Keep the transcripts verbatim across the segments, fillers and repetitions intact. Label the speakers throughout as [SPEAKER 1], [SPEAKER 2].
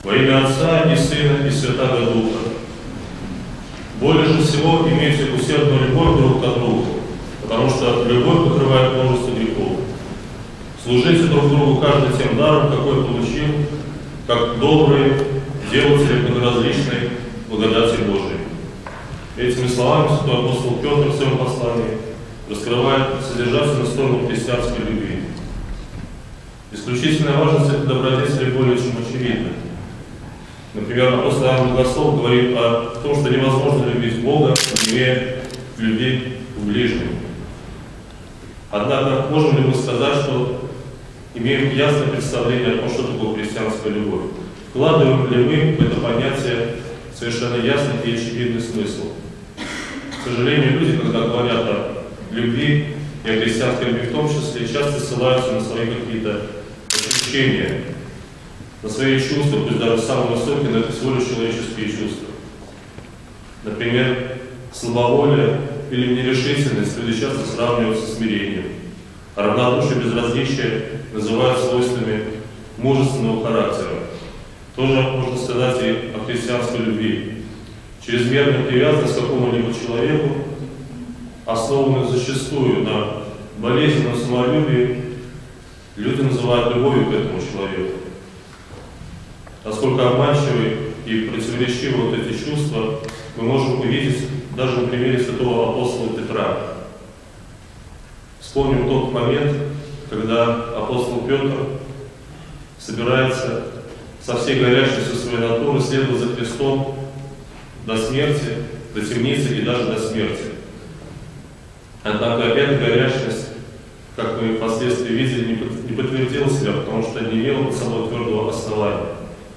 [SPEAKER 1] Во имя Отца и Сына и Святаго Духа. Более же всего имейте усердную любовь друг к другу, потому что любовь покрывает множество грехов. Служите друг другу каждый тем даром, какой получил, как добрые делатели многоразличной благодати Божией. Этими словами святой апостол Петр в своем послании раскрывает содержательную сторону христианской любви. Исключительная важность этой добродетели более чем очевидна. Например, апостол Иоанн Богослов говорит о том, что невозможно любить Бога, не имея любви к ближнему. Однако, можем ли мы сказать, что имеем ясное представление о том, что такое христианская любовь? Вкладываем ли мы в это понятие совершенно ясный и очевидный смысл? К сожалению, люди, когда говорят о любви и о христианской любви в том числе, часто ссылаются на свои какие-то ощущения, на свои чувства, пусть даже самые высокие, но это всего лишь человеческие чувства. Например, слабоволие или нерешительность люди часто сравнивают со смирением, а равнодушие и безразличие называют свойствами мужественного характера. Тоже можно сказать и о христианской любви. Чрезмерная привязанность к какому-либо человеку, основанную зачастую на болезненном самолюбии, люди называют любовью к этому человеку. Насколько обманчивы и противоречивы вот эти чувства, мы можем увидеть даже на примере святого апостола Петра. Вспомним тот момент, когда апостол Петр собирается со всей горячностью своей натуры следовать за Христом до смерти, до темницы и даже до смерти. Однако эта горячность, как мы впоследствии видели, не подтвердила себя, потому что не имела под собой твердого основания.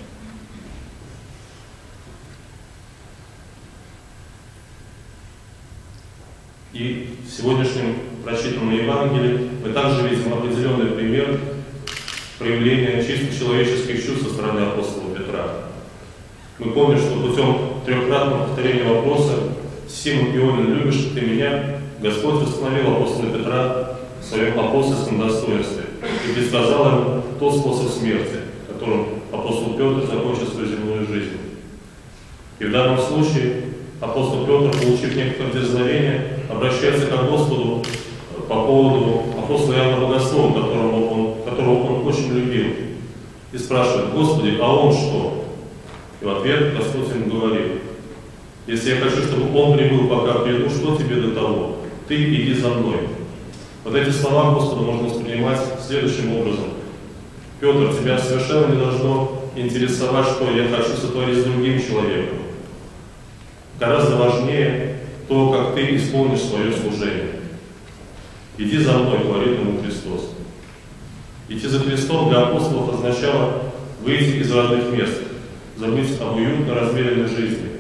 [SPEAKER 1] И в сегодняшнем прочитанном Евангелии мы также видим определенный пример проявления чисто человеческих чувств со стороны апостола Петра. Мы помним, что путем трехкратного повторения вопроса «Симон Ионин, любишь ли ты меня?» Господь восстановил апостола Петра в своем апостольском достоинстве и предсказал ему тот способ смерти, которым апостол Петр закончит свою земную жизнь. И в данном случае апостол Петр, получив некоторое дерзновение, обращается к Господу по поводу апостола Иоанна Богослова, которого он, которого он очень любил, и спрашивает: «Господи, а он что?» И в ответ Господь ему говорит: «Если я хочу, чтобы он прибыл, пока приду, что тебе до того? Ты иди за мной». Вот эти слова Господа можно воспринимать следующим образом: «Петр, тебя совершенно не должно интересовать, что я хочу сотворить с другим человеком. Гораздо важнее то, как ты исполнишь свое служение. Иди за мной», говорит ему Христос. Идти за Христом для апостолов означало выйти из родных мест, забыть об уютно размеренной жизни,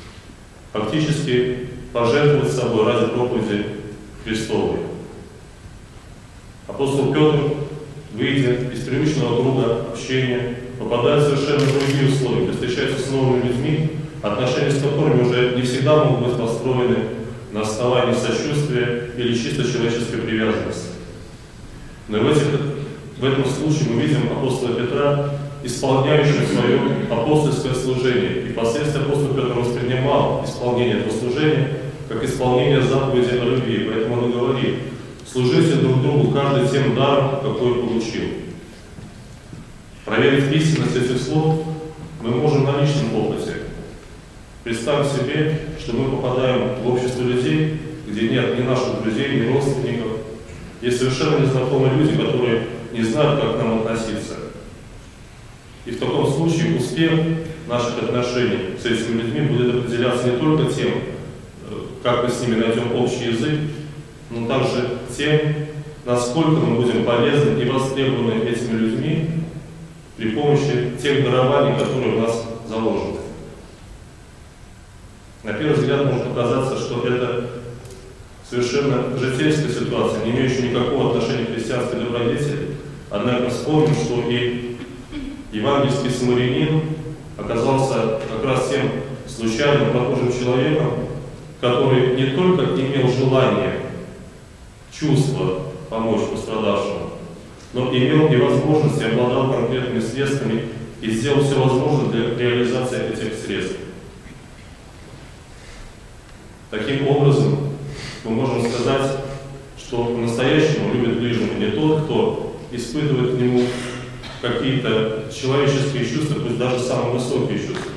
[SPEAKER 1] фактически пожертвовать собой ради проповеди Христовой. Апостол Петр, выйдя из привычного круга общения, попадает в совершенно другие условия, где встречается с новыми людьми, отношения с которыми уже не всегда могут быть построены на основании сочувствия или чисто человеческой привязанности. Но в, этих, в этом случае мы видим апостола Петра, исполняющего свое апостольское служение. И впоследствии апостол Петр воспринимал исполнение этого служения как исполнение заповеди о любви. Поэтому он говорит: «Служите друг другу каждый тем даром, какой получил». Проверить истинность этих слов мы можем на личном опыте. Представим себе, что мы попадаем в общество людей, где нет ни наших друзей, ни родственников. Есть совершенно незнакомые люди, которые не знают, как к нам относиться. И в таком случае успех наших отношений с этими людьми будет определяться не только тем, как мы с ними найдем общий язык, но также тем, насколько мы будем полезны и востребованы этими людьми при помощи тех дарований, которые в нас заложены. На первый взгляд может показаться, что это совершенно житейская ситуация, не имеющая никакого отношения к христианской добродетели. Однако вспомним, что и евангельский самарянин оказался как раз тем случайным прохожим человеком, который не только имел желание, чувство помочь пострадавшему, но имел и возможность, и обладал конкретными средствами и сделал все возможное для реализации этих средств. Таким образом, мы можем сказать, что по-настоящему любит ближнего не тот, кто испытывает к нему какие-то человеческие чувства, пусть даже самые высокие чувства.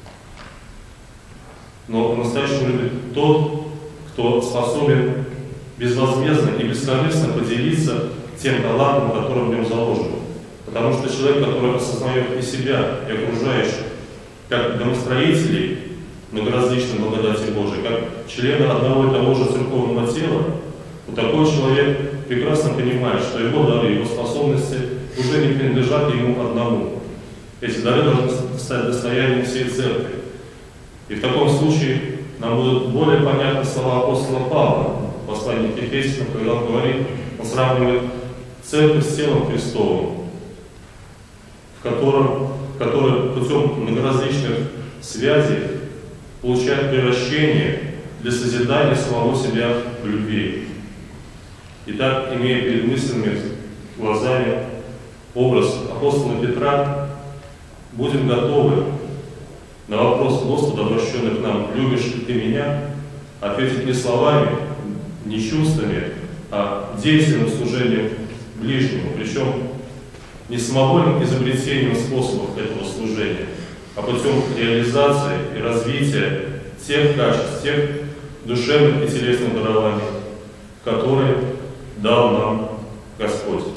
[SPEAKER 1] Но по-настоящему любит тот, кто способен безвозмездно и бескорыстно поделиться тем талантом, который в нем заложен. Потому что человек, который осознает и себя, и окружающих, как домостроителей многоразличной благодати Божией, как члена одного и того же церковного тела, вот такой человек прекрасно понимает, что его дары, его способности уже не принадлежат ему одному. Эти дары должны стать достоянием всей церкви. И в таком случае нам будут более понятны слова апостола Павла в послании к Ефесянам, когда он говорит, он сравнивает церковь с телом Христовым, в котором, которое путем многоразличных связей получает превращение для созидания самого себя в любви. Итак, имея перед мысленными глазами образ апостола Петра, будем готовы на вопрос Господа, обращенный к нам, «Любишь ли ты меня?», ответить не словами, не чувствами, а действенным служением ближнему, причем не самовольным изобретением способов этого служения, а путем реализации и развития тех качеств, тех душевных и телесных дарований, которые дал нам Господь.